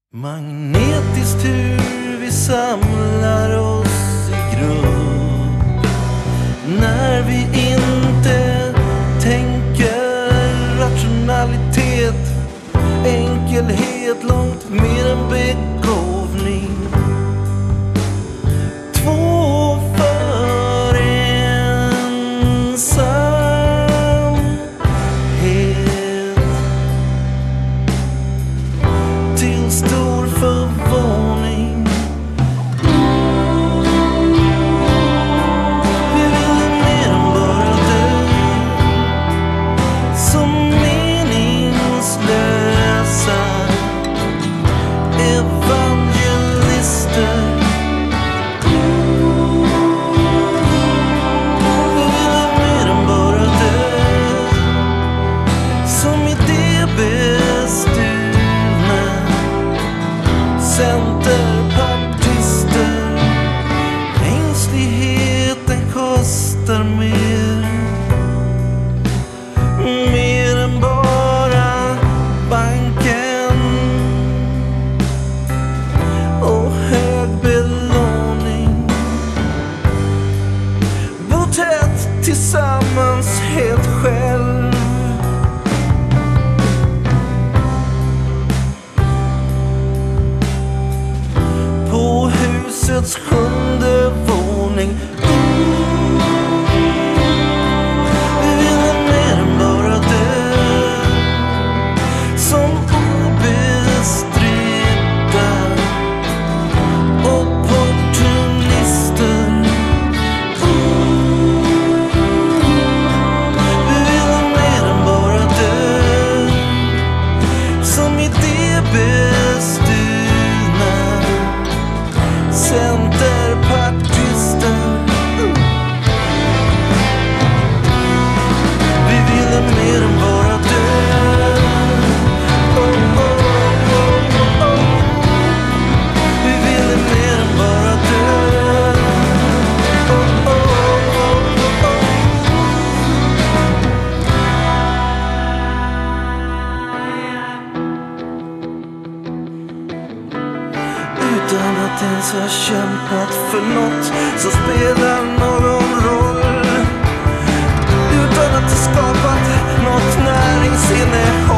Magnetiskt hur vi samlar oss i grupp när vi inte tänker rationalitet, enkelhet långt mer än begåvning. Två för ensamhet till stor förvåning. Vi ville mer än bara dö som meningslösa evangelister. Vi ville mer än bara dö som idébestulna centerpartister. Ängsligheten kostar mer än bara banken och hög belåning. Bo tätt tillsammans helt själv. På husets 7:e våning. Vi ville mer än bara dö som obestridda opportunister. Vi ville mer än bara dö som idébestulna centerpartister. Vi ville mer än bara dö. Oh, oh, oh, oh. Vi ville mer än bara dö. Oh, oh, oh, oh. Utan att ens ha kämpat för något som spelar någon roll, utan att ha skapat något näringsinnehåll.